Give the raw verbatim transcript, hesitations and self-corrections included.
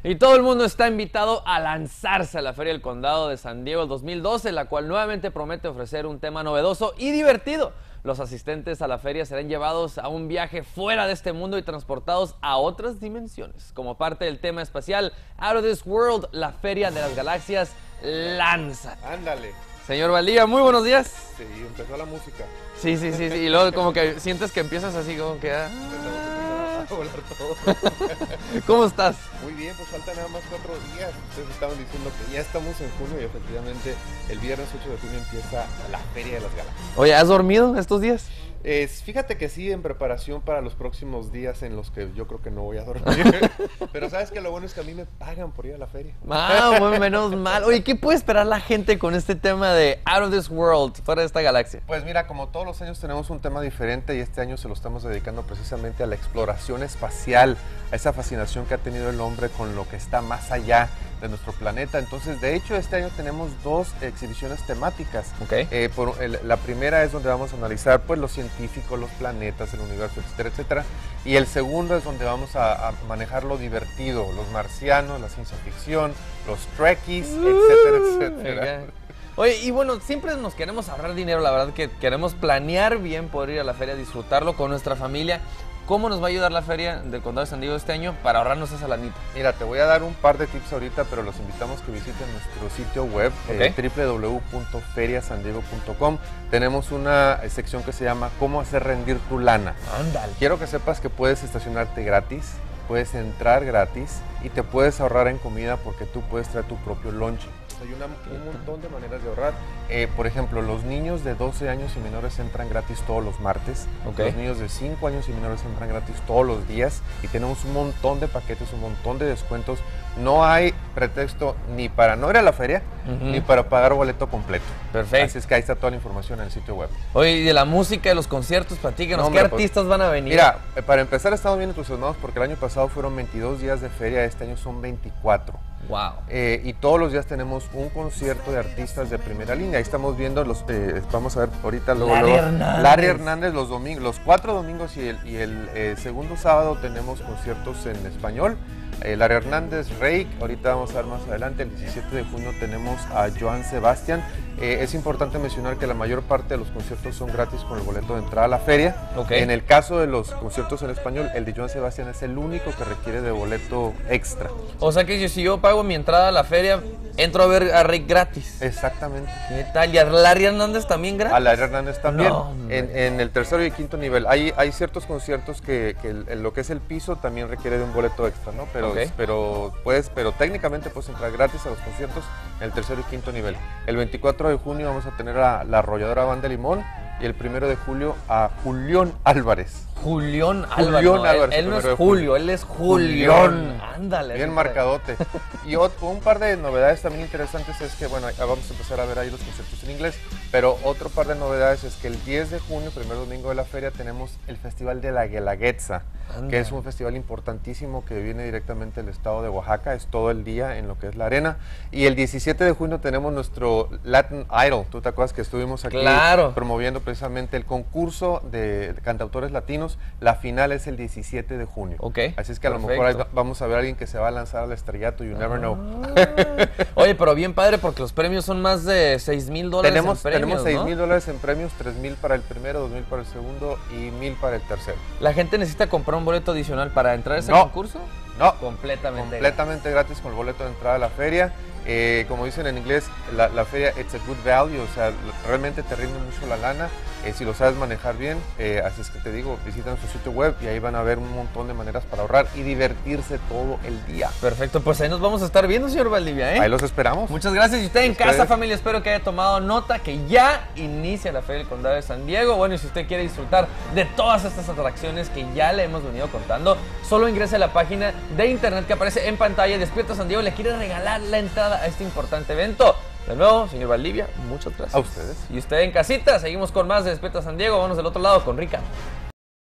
Y todo el mundo está invitado a lanzarse a la Feria del Condado de San Diego dos mil doce, la cual nuevamente promete ofrecer un tema novedoso y divertido. Los asistentes a la feria serán llevados a un viaje fuera de este mundo y transportados a otras dimensiones. Como parte del tema espacial Out of This World, la Feria de las Galaxias lanza. Ándale. Señor Valdivia, muy buenos días. Sí, empezó la música. Sí, sí, sí, sí. Y luego como que sientes que empiezas así como que... Ah. A volar todo. ¿Cómo estás? Muy bien, pues faltan nada más cuatro días. Ustedes estaban diciendo que ya estamos en junio y efectivamente el viernes ocho de junio empieza la Feria de las Galaxias. Oye, ¿has dormido estos días? Es, fíjate que sí, en preparación para los próximos días en los que yo creo que no voy a dormir. Pero sabes que lo bueno es que a mí me pagan por ir a la feria. Ah, bueno, menos mal. Oye, ¿qué puede esperar la gente con este tema de Out of This World, fuera de esta galaxia? Pues mira, como todos los años tenemos un tema diferente y este año se lo estamos dedicando precisamente a la exploración espacial, a esa fascinación que ha tenido el hombre con lo que está más allá de nuestro planeta. Entonces, de hecho, este año tenemos dos exhibiciones temáticas. Okay. Eh, por, el, la primera es donde vamos a analizar pues los científicos, los planetas, el universo, etcétera, etcétera. Y el segundo es donde vamos a, a manejar lo divertido, los marcianos, la ciencia ficción, los trekkies, etcétera, etcétera. Oye, y bueno, siempre nos queremos ahorrar dinero, la verdad que queremos planear bien poder ir a la feria, disfrutarlo con nuestra familia. ¿Cómo nos va a ayudar la feria del Condado de San Diego este año para ahorrarnos esa lanita? Mira, te voy a dar un par de tips ahorita, pero los invitamos que visiten nuestro sitio web, okay. eh, doble u doble u doble u punto feria san diego punto com. Tenemos una sección que se llama ¿Cómo hacer rendir tu lana? Ándale. Quiero que sepas que puedes estacionarte gratis, puedes entrar gratis y te puedes ahorrar en comida porque tú puedes traer tu propio lonche. Hay una, un montón de maneras de ahorrar. Eh, por ejemplo, los niños de doce años y menores entran gratis todos los martes. Okay. Los niños de cinco años y menores entran gratis todos los días. Y tenemos un montón de paquetes, un montón de descuentos. No hay pretexto ni para no ir a la feria, uh-huh. ni para pagar boleto completo. Perfecto. Así es que ahí está toda la información en el sitio web. Oye, y de la música, de los conciertos, platícanos, no, ¿qué hombre, artistas pues, van a venir? Mira, para empezar estamos bien entusiasmados porque el año pasado fueron veintidós días de feria, este año son veinticuatro. Wow. Eh, y todos los días tenemos un concierto de artistas de primera línea. Ahí estamos viendo los, eh, vamos a ver ahorita luego, Larry, luego Hernández. Larry Hernández los domingos, los cuatro domingos y el, y el eh, segundo sábado tenemos conciertos en español. Eh, Larry Hernández, Rake, ahorita vamos a ver más adelante, el diecisiete de junio tenemos a Joan Sebastián. Eh, es importante mencionar que la mayor parte de los conciertos son gratis con el boleto de entrada a la feria. Okay. En el caso de los conciertos en español, el de Joan Sebastián es el único que requiere de boleto extra. O sea que si yo pago mi entrada a la feria, entro a ver a Rake gratis. Exactamente. ¿Qué tal? ¿Y a Larry Hernández también gratis? A Larry Hernández también. No, en, en el tercero y quinto nivel. Hay, hay ciertos conciertos que, que el, en lo que es el piso también requiere de un boleto extra, ¿no? Pero, okay. pero, puedes, pero técnicamente puedes entrar gratis a los conciertos en el tercero y quinto nivel. El veinticuatro de junio vamos a tener a la arrolladora Banda Limón y el primero de julio a Julián Álvarez. Julián Julián Álvarez. No, Álvarez él, él no es Julio, él es Julián. Ándale. Bien marcadote. Y otro, un par de novedades también interesantes es que, bueno, vamos a empezar a ver ahí los conciertos en inglés, pero otro par de novedades es que el diez de junio, primer domingo de la feria, tenemos el Festival de la Guelaguetza, que es un festival importantísimo que viene directamente del estado de Oaxaca, es todo el día en lo que es la arena. Y el diecisiete de junio tenemos nuestro Latin Idol. ¿Tú te acuerdas que estuvimos aquí claro. promoviendo precisamente el concurso de cantautores latinos? La final es el diecisiete de junio. Okay, así es que a perfecto. lo mejor vamos a ver a alguien que se va a lanzar al estrellato, you never know. Ah. Oye, pero bien padre porque los premios son más de seis mil dólares tenemos, en premios, Tenemos seis mil ¿no? dólares en premios, tres mil para el primero, dos mil para el segundo y mil para el tercero. ¿La gente necesita comprar un boleto adicional para entrar a ese no, concurso? No, completamente, completamente gratis. gratis con el boleto de entrada a la feria. Eh, como dicen en inglés, la, la feria it's a good value, o sea, realmente te rinde mucho la lana eh, si lo sabes manejar bien. Eh, así es que te digo, visita nuestro sitio web y ahí van a ver un montón de maneras para ahorrar y divertirse todo el día. Perfecto, pues ahí nos vamos a estar viendo, señor Valdivia, ¿eh? Ahí los esperamos. Muchas gracias. Y usted en ¿Ustedes? casa, familia, espero que haya tomado nota que ya inicia la Feria del Condado de San Diego. Bueno, y si usted quiere disfrutar de todas estas atracciones que ya le hemos venido contando, solo ingrese a la página de internet que aparece en pantalla. Despierta San Diego le quiere regalar la entrada a este importante evento. De nuevo, señor Valdivia, muchas gracias. A ustedes. Y usted en casita, seguimos con más de Despierta San Diego. Vamos del otro lado con Rica.